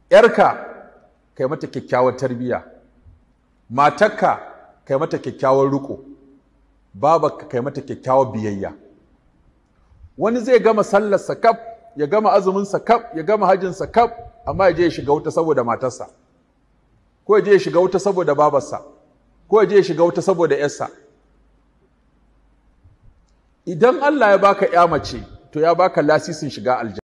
‘yarka kai mata kyakkyawar tarbiyya, matarka kai mata kyakkyawar riƙo, babarka kai mata kyakkyawar biyayya. Wani zai gama sallarsa kaf, ya gama azuminsa kaf, ya gama hajjinsa kaf, amma ya je ya shiga wuta saboda matarsa, ko ya je ya shiga wuta saboda babarsa, ko ya je ya shiga wuta saboda ‘yarsa. Idan Allah ya baka ‘ya mace, to ya baka lasisin shiga aljanna.